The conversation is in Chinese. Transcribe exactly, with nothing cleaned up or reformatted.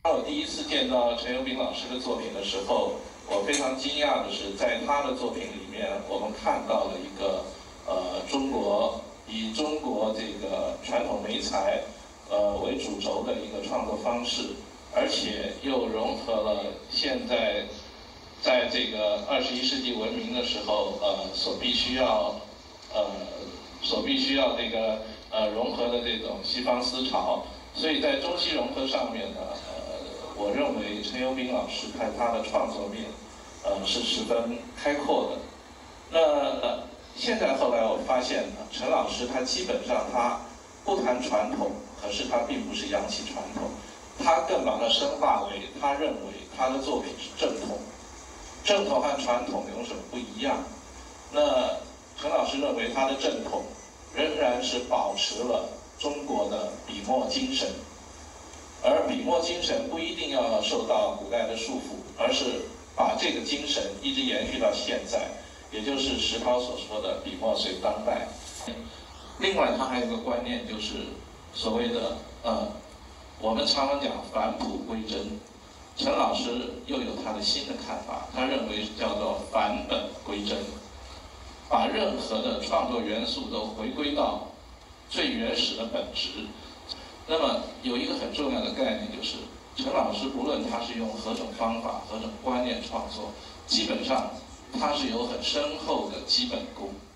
当我第一次见到陈友彬老师的作品的时候，我非常惊讶的是，在他的作品里面，我们看到了一个呃中国以中国这个传统媒材呃为主轴的一个创作方式，而且又融合了现在在这个二十一世纪文明的时候呃所必须要呃所必须要这个呃融合的这种西方思潮，所以在中西融合上面呢，呃，我认为陈友彬老师看他的创作面，呃，是十分开阔的。那、呃、现在后来我发现呢，陈老师他基本上他不谈传统，可是他并不是扬弃传统，他更把它深化为他认为他的作品是正统。正统和传统有什么不一样？那陈老师认为他的正统仍然是保持了中国的笔墨精神，而笔墨精神不一定要受到古代的束缚，而是把这个精神一直延续到现在，也就是石涛所说的笔墨随当代。另外，他还有一个观念，就是所谓的呃，我们常常讲返璞归真。陈老师又有他的新的看法，他认为叫做返本归真，把任何的创作元素都回归到最原始的本质。那么有一个很重要的概念，就是陈老师不论他是用何种方法、何种观念创作，基本上他是有很深厚的基本功。